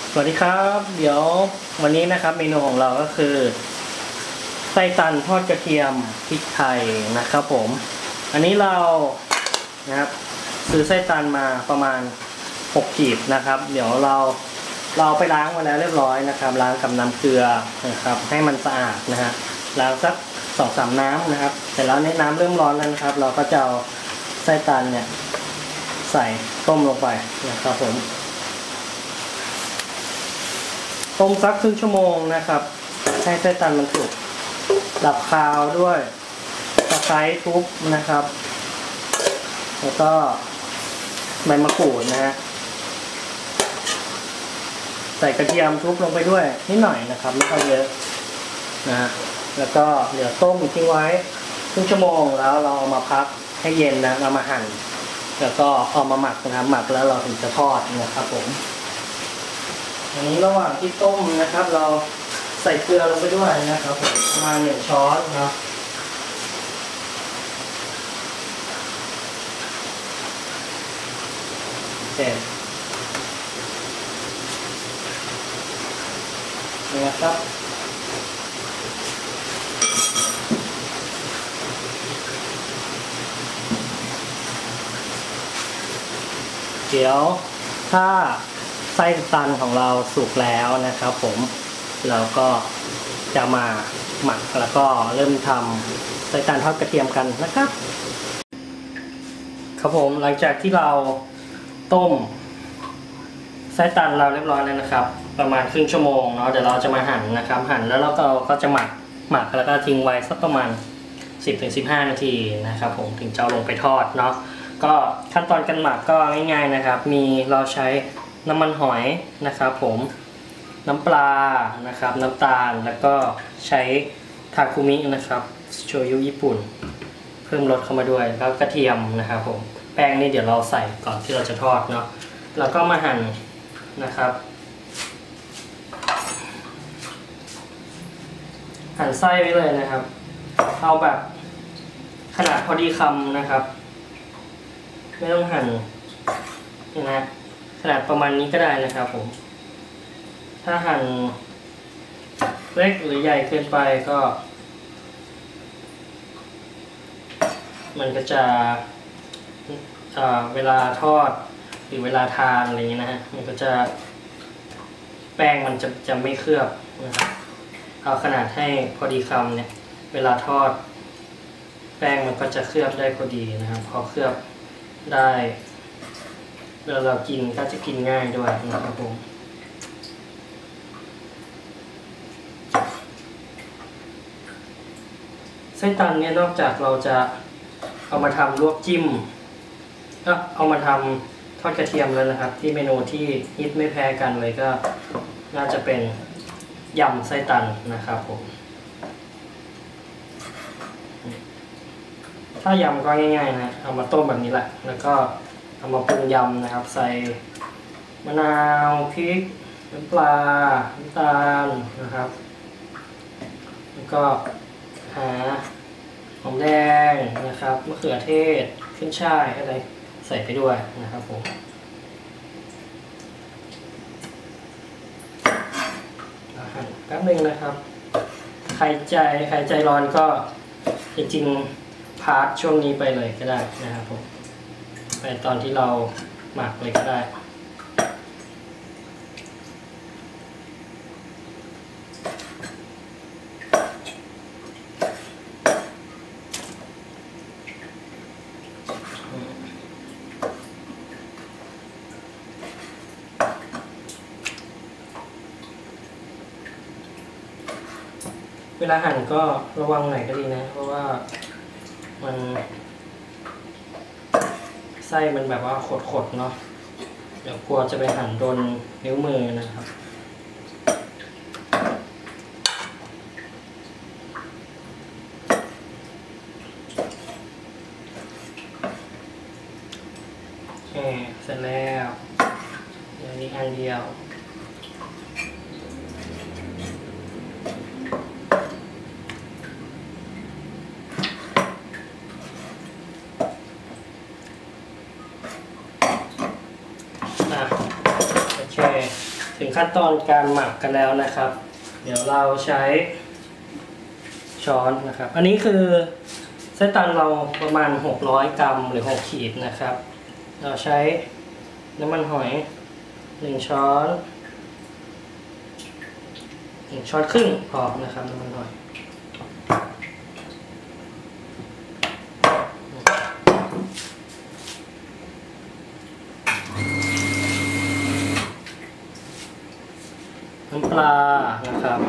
สวัสดีครับเดี๋ยววันนี้นะครับเมนูของเราก็คือไส้ตันทอดกระเทียมพริกไทยนะครับผมอันนี้เรานะครับซื้อไส้ตันมาประมาณ6กีบนะครับเดี๋ยวเราไปล้างมาแล้วเรียบร้อยนะครับล้างกับน้ำเกลือนะครับให้มันสะอาดนะฮะล้างสัก 2-3 น้ำนะครับเสร็จแล้วในน้ำเริ่มร้อนแล้วนะครับเราก็จะเอาไส้ตันเนี่ยใส่ต้มลงไปนะครับผมต้มสักครึ่งชั่วโมงนะครับให้ไส้ตันมันสุกดับคาวด้วยตะไคร้ทุบนะครับแล้วก็ใบมะกรูดนะฮะใส่กระเทียมทุบลงไปด้วยนิดหน่อยนะครับไม่ค่อยเยอะนะฮะแล้วก็เดี๋ยวต้มทิ้งไว้ครึ่งชั่วโมงแล้วเราเอามาพักให้เย็นนะเรามาหั่นแล้วก็เอามาหมักนะครับหมักแล้วเราถึงจะทอดนะครับผมอันนี้ระหว่างที่ต้มนะครับเราใส่เกลือลงไปด้วยนะครับประมาณ1 ช้อนนะเสร็จนี่นะครับเดี๋ยวถ้าไส้ตันของเราสุกแล้วนะครับผมเราก็จะมาหมักแล้วก็เริ่มทำไส้ตันทอดกระเทียมกันนะครับครับผมหลังจากที่เราต้มไส้ตันเราเรียบร้อยแล้วนะครับประมาณครึ่งชั่วโมงเนาะเดี๋ยวเราจะมาหั่นนะครับหั่นแล้วเราก็จะหมักแล้วก็ทิ้งไว้สักประมาณ 10-15 นาทีนะครับผมถึงจะเอาลงไปทอดเนาะก็ขั้นตอนการหมักก็ง่ายๆนะครับมีเราใช้น้ำมันหอยนะครับผมน้ำปลานะครับน้ำตาลแล้วก็ใช้ทาคุมินะครับโชยุญี่ปุ่นเพิ่มรสเข้ามาด้วยแล้วกระเทียมนะครับผมแป้งนี่เดี๋ยวเราใส่ก่อนที่เราจะทอดเนาะแล้วก็มาหั่นนะครับหั่นไส้ไว้เลยนะครับเอาแบบขนาดพอดีคำนะครับไม่ต้องหั่นนะขนาดประมาณนี้ก็ได้นะครับผมถ้าหั่นเล็กหรือใหญ่เกินไปก็มันก็จะเวลาทอดหรือเวลาทานอะไรเงี้ยนะฮะมันก็จะแป้งมันจะไม่เคลือบนะครับเอาขนาดให้พอดีคำเนี่ยเวลาทอดแป้งมันก็จะเคลือบได้พอดีนะครับพอเคลือบได้เวลาเรากินก็จะกินง่ายด้วยนะครับผมไส้ตันเนี่ยนอกจากเราจะเอามาทำลวกจิ้มก็เอามาทำทอดกระเทียมแล้วนะครับที่เมนูที่ฮิตไม่แพ้กันเลยก็น่าจะเป็นยำไส้ตันนะครับผมถ้ายำก็ง่ายๆนะเอามาต้มแบบนี้แหละแล้วก็เอามาปรุงยำนะครับใส่มะนาวพริกน้ำปลาน้ำตาลนะครับแล้วก็หาหอมแดงนะครับมะเขือเทศขึ้นช่ายอะไรใส่ไปด้วยนะครับผมหั่นแป๊บนึงนะครับใครใจร้อนก็จริงๆพาร์ทช่วงนี้ไปเลยก็ได้นะครับผมไปตอนที่เราหมักเลยก็ได้เวลาหั่นก็ระวังหน่อยก็ดีนะเพราะว่ามันไส้มันแบบว่าขดๆเนาะเดี๋ยวกลัวจะไปหั่นโดนนิ้วมือนะครับโอเคเสร็จแล้วเดี๋ยวนี้อันเดียวโอเคถึงขั้นตอนการหมักกันแล้วนะครับเดี๋ยวเราใช้ช้อนนะครับอันนี้คือไส้ตันเราประมาณ600 กรัมหรือ6 ขีดนะครับเราใช้น้ำมันหอย1 ช้อน1 ช้อนครึ่งพอนะครับน้ำมันหอยน้ำปลานะครับ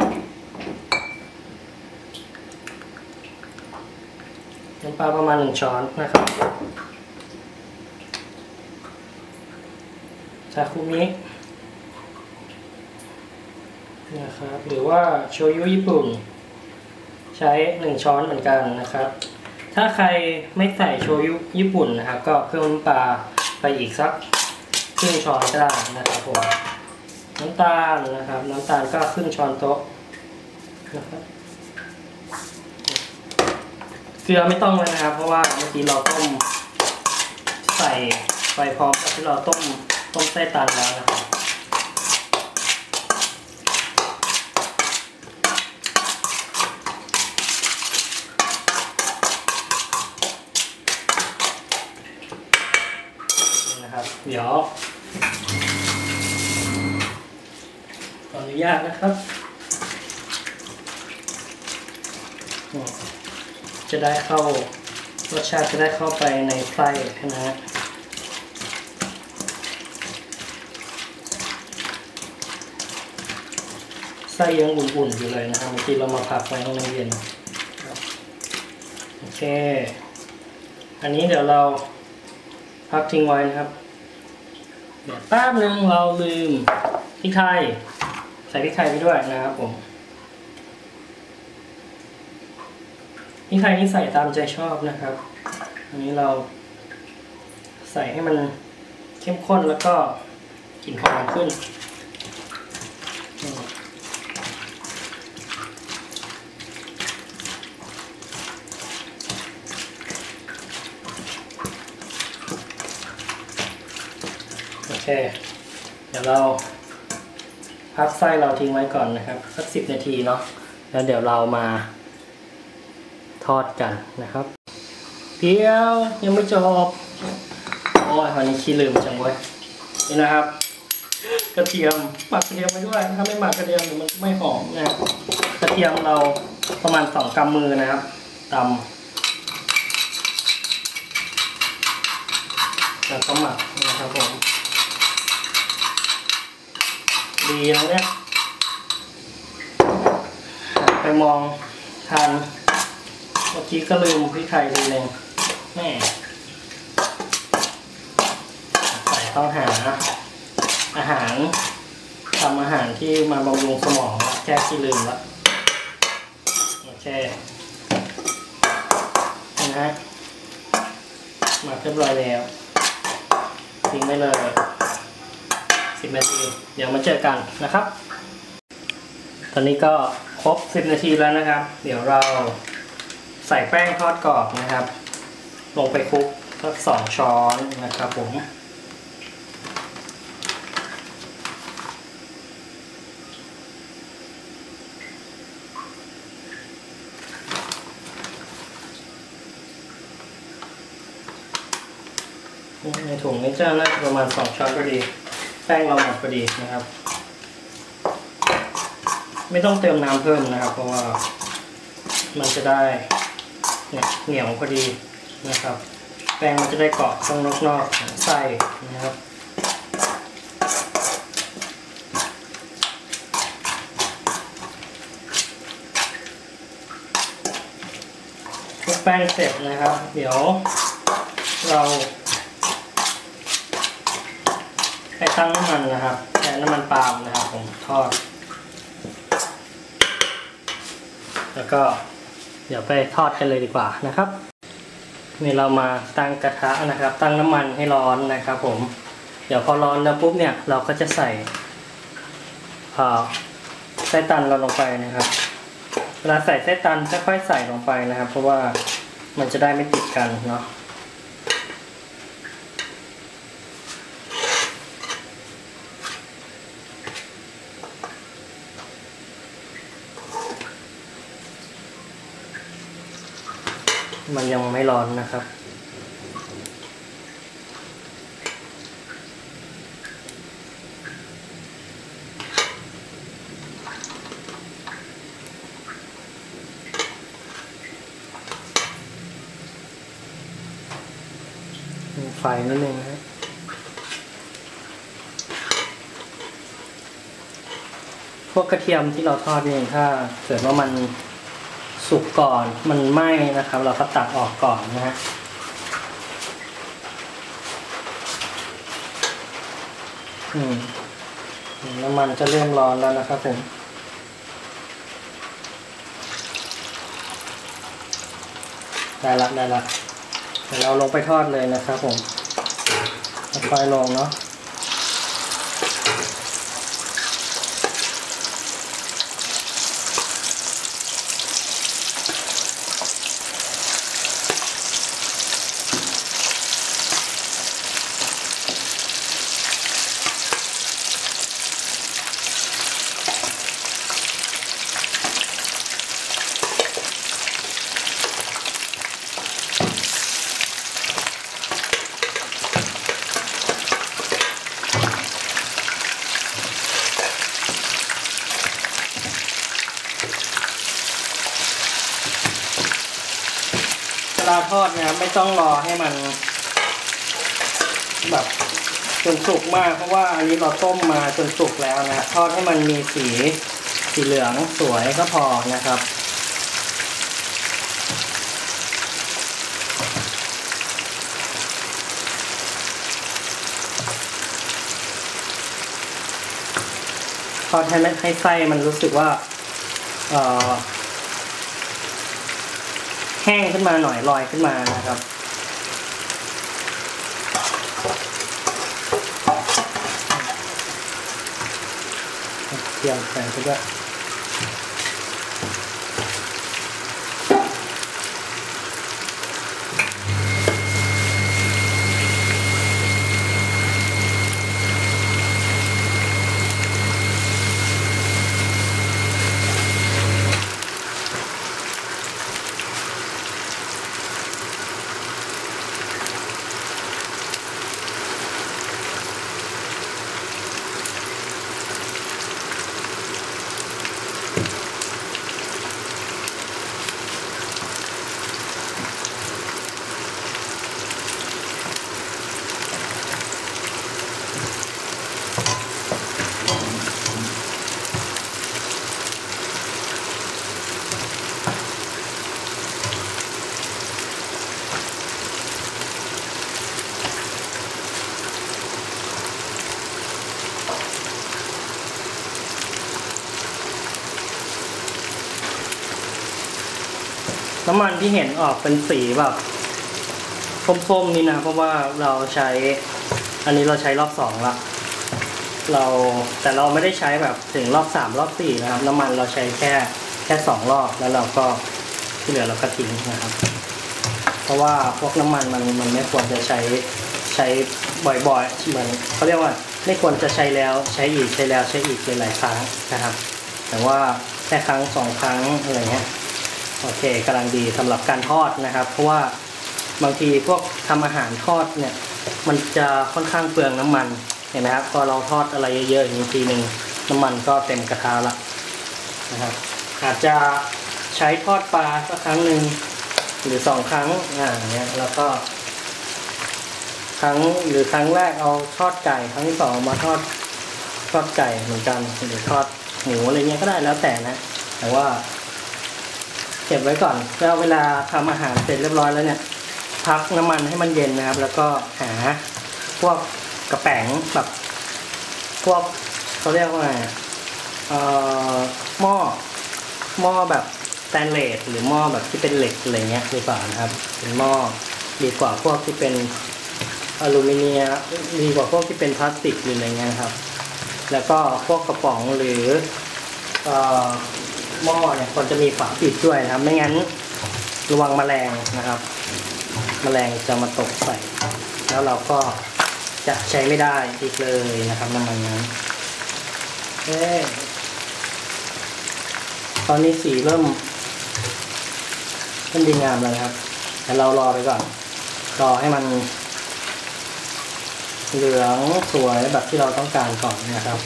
น้ำปลาประมาณ1 ช้อนนะครับซาคุมินะครับหรือว่าโชยุญี่ปุ่นใช้1 ช้อนเหมือนกันนะครับถ้าใครไม่ใส่โชยุญี่ปุ่นนะครับก็เพิ่มน้ำปลาไปอีกสักครึ่งช้อนก็ได้นะครับผมน้ำตาลนะครับน้ำตาลก็ครึ่งช้อนโต๊ะนะครับเกลือไม่ต้องเลยนะครับเพราะว่าเมื่อกี้เราต้มใส่ไปพร้อมกับที่เราต้มไส้ตันแล้วนะครับเดี๋ยวขออนุญาตนะครับจะได้เข้ารสชาติจะได้เข้าไปในไส้นะฮะไส้ยังอุ่นๆอยู่เลยนะครับเมื่อกี้เรามาพักไว้ให้มันเย็นโอเคอันนี้เดี๋ยวเราพักทิ้งไว้นะครับเดี๋ยวแป๊บนึงเราลืมพริกไทยใส่พริกไทยไปด้วยนะครับผมพริกไทยนี่ใส่ตามใจชอบนะครับอันนี้เราใส่ให้มันเข้มข้นแล้วก็กลิ่นหอมขึ้นโอเคเดี๋ยวเราพักไส้เราทิ้งไว้ก่อนนะครับสัก10 นาทีเนาะแล้วเดี๋ยวเรามาทอดกันนะครับเดี๋ยวยังไม่จบโอ้ยวันนี้ขี้ลืมจังเว้ยนี่นะครับกระเทียมหมักกระเทียมไปด้วยถ้าไม่หมักกระเทียมมันไม่หอมนะกระเทียมเราประมาณ2 กำมือนะครับตำแล้วก็หมักนะครับผมดีนะเนี่ยไปมองทานเมื่อกี้ก็ลืมพริกไทยทีนึงแม่ใส่ต้องหาอาหารทำอาหารที่มาบำรุงสมองแก้ที่ลืมแล้วโอเคนะฮะมาเรียบร้อยแล้วทิ้งไว้เลย10 นาทีเดี๋ยวมาเจอกันนะครับตอนนี้ก็ครบ10 นาทีแล้วนะครับเดี๋ยวเราใส่แป้งทอดกรอบนะครับลงไปคลุกสัก2 ช้อนนะครับผมในถุงนี้จะน่าจะประมาณ2 ช้อนพอดีแป้งเราหมดพอดีนะครับไม่ต้องเติมน้ำเพิ่มนะครับเพราะว่ามันจะได้เหนียวพอดีนะครับแป้งมันจะได้เกาะข้างนอกไส้นะครับคลุกแป้งเสร็จนะครับเดี๋ยวเราให้ตั้งน้ำมันนะครับใช้น้ำมันปาล์มนะครับผมทอดแล้วก็เดี๋ยวไปทอดกันเลยดีกว่านะครับนี่เรามาตั้งกระทะนะครับตั้งน้ำมันให้ร้อนนะครับผมเดี๋ยวพอร้อนแล้วปุ๊บเนี่ยเราก็จะใส่ไส้ตันเราลงไปนะครับเวลาใส่ไส้ตันค่อยๆใส่ลงไปนะครับเพราะว่ามันจะได้ไม่ติดกันเนาะมันยังไม่ร้อนนะครับไฟนิดนึงนะพวกกระเทียมที่เราทอดนี่ถ้าเกิดว่ามันสุกก่อนมันไหม้นะครับเราก็ตักออกก่อนนะฮะน้ำมันจะเริ่มร้อนแล้วนะครับผมได้ละเดี๋ยวเราลงไปทอดเลยนะครับผมค่อยๆลงเนาะเวลาทอดเนี่ยไม่ต้องรอให้มันแบบจนสุกมากเพราะว่าอันนี้เราต้มมาจนสุกแล้วนะทอดให้มันมีสีเหลืองสวยก็พอนะครับทอดให้ไส้มันรู้สึกว่าแห้งขึ้นมาหน่อยลอยขึ้นมานะครับเตรียมใส่ไปด้วยน้ำมันที่เห็นออกเป็นสีแบบส้มๆนี่นะเพราะว่าเราใช้อันนี้เราใช้รอบ2ละแต่เราไม่ได้ใช้แบบถึงรอบ3รอบ4นะครับน้ำมันเราใช้แค่2รอบแล้วเราก็ที่เหลือเราก็ทิ้งนะครับเพราะว่าพวกน้ำมันมันไม่ควรจะใช้บ่อยๆเหมือนเขาเรียกว่าไม่ควรจะใช้แล้วใช้อีกใช้แล้วใช้อีกหลายครั้งนะครับแต่ว่าแค่ครั้ง2ครั้งอะไรเงี้ยโอเคกำลังดีสำหรับการทอดนะครับเพราะว่าบางทีพวกทำอาหารทอดเนี่ยมันจะค่อนข้างเปลืองน้ำมันเห็นไหมครับพอเราทอดอะไรเยอะๆอย่างทีหนึ่งน้ำมันก็เต็มกระทะละนะครับอาจจะใช้ทอดปลาสักครั้งหนึ่งหรือ2ครั้งเนี่ยแล้วก็ครั้งแรกเอาทอดไก่ครั้งที่2มาทอดไก่เหมือนกันหรือทอดหมูอะไรเงี้ยก็ได้แล้วแต่นะแต่ว่าเก็บไว้ก่อนแล้วเวลาทำอาหารเสร็จเรียบร้อยแล้วเนี่ยพักน้ำมันให้มันเย็นนะครับแล้วก็หาพวกกระแป๋งแบบพวกเขาเรียกว่าไงหม้อแบบสแตนเลสหรือหม้อแบบที่เป็นเหล็กอะไรเงี้ยดีกว่านะครับเป็นหม้อดีกว่าพวกที่เป็นอลูมิเนียมดีกว่าพวกที่เป็นพลาสติกหรืออะไรเงี้ยครับแล้วก็พวกกระป๋องหรือหม้อเนี่ยควรจะมีฝาปิดด้วยนะครับไม่งั้นระวังแมลงนะครับแมลงจะมาตกใส่แล้วเราก็จะใช้ไม่ได้อีกเลยนะครับน้ำมันนั้นตอนนี้สีเริ่มดีงามแล้วนะครับแต่เรารอไปก่อนรอให้มันเหลืองสวยแบบที่เราต้องการก่อนนะครับ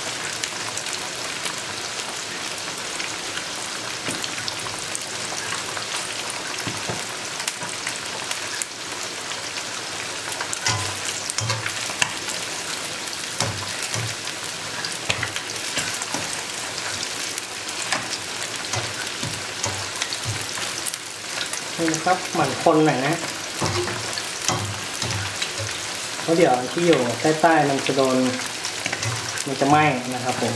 นี่นะครับหมั่นคนหน่อยนะเพราะเดี๋ยวที่อยู่ใต้ๆมันจะโดนมันจะไหม้นะครับผม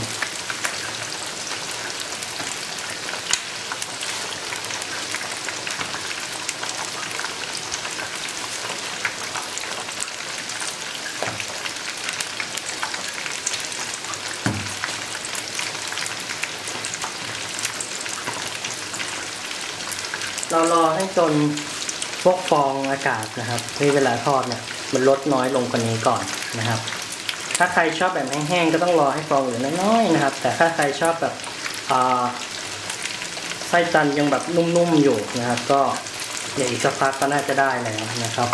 เรารอให้จนพวกฟองอากาศนะครับที่เวลาทอดเนี่ยมันลดน้อยลงกว่านี้ก่อนนะครับถ้าใครชอบแบบแห้งๆก็ต้องรอให้ฟองเหลือน้อยๆนะครับแต่ถ้าใครชอบแบบไส้ตันยังแบบนุ่มๆอยู่นะครับก็เดี๋ยวอีกสักพักก็น่าจะได้แล้วนะครับ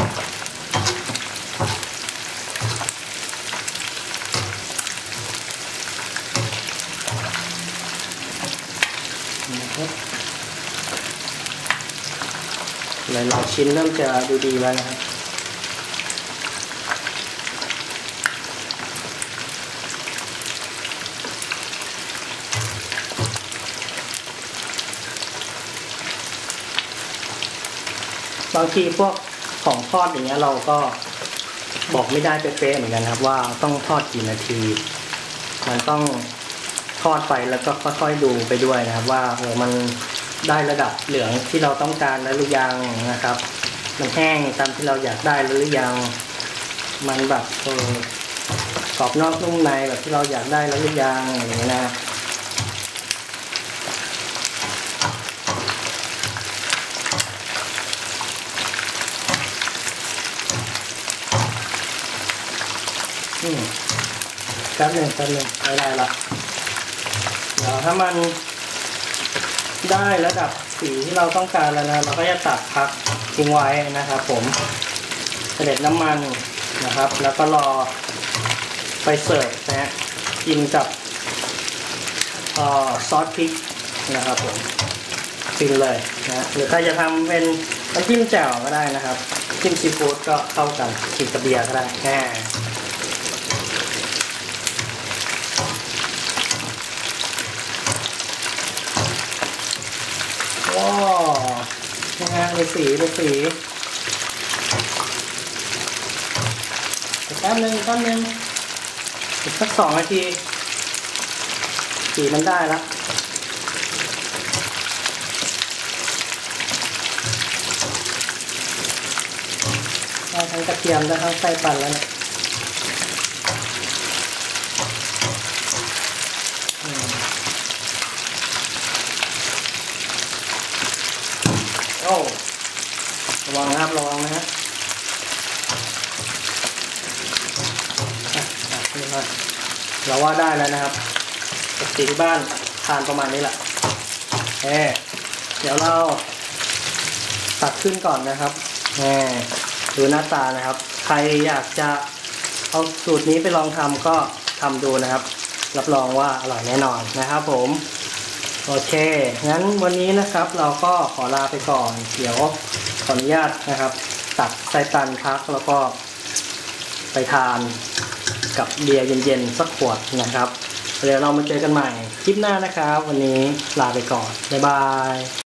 หลายๆชิ้นเริ่มจะดูดีแล้วนะครับบางทีพวกของทอดอย่างเงี้ยเราก็บอกไม่ได้เป๊ะๆเหมือนกันครับว่าต้องทอดกี่นาทีมันต้องทอดไปแล้วก็ค่อยๆดูไปด้วยนะครับว่ามันได้ระดับเหลืองที่เราต้องการแล้วหรือยังนะครับมันแห้งตามที่เราอยากได้แล้วหรือยังมันแบบกรอบนอกนุ่มในแบบที่เราอยากได้แล้วหรือยังอย่างนี้นะแป๊บหนึ่งไม่ได้ละเดี๋ยวถ้ามันได้ระดับสีที่เราต้องการแล้วนะเราก็จะตัดพักทิ้งไว้นะครับผมเสด็จน้ำมันนะครับแล้วก็รอไปเสิร์ฟนะฮะกินกับซอสพริกนะครับผมกินเลยนะหรือถ้าจะทำเป็นน้ำจิ้มแจ่วก็ได้นะครับจิ้มซีฟู้ดก็เข้ากันกินกับเบียร์ก็ได้แน่ว้าวนะฮะดูสีแป๊บนึงอีกสัก2 นาทีสีมันได้แล้วได้ทั้งกระเทียมได้ทั้งไส้ปั่นแล้วเนี่ยโอ้ระวังนะครับระวังนะฮะเราว่าได้แล้วนะครับปกติที่บ้านทานประมาณนี้แหละเดี๋ยวเราตัดขึ้นก่อนนะครับดูหน้าตานะครับใครอยากจะเอาสูตรนี้ไปลองทำก็ทำดูนะครับรับรองว่าอร่อยแน่นอนนะครับผมโอเคงั้นวันนี้นะครับเราก็ขอลาไปก่อนเดี๋ยวขออนุญาตนะครับตัดไส้ตันพักแล้วก็ไปทานกับเบียร์เย็นๆสักขวดนะครับเดี๋ยวเรามาเจอกันใหม่คลิปหน้านะครับวันนี้ลาไปก่อนบ๊ายบาย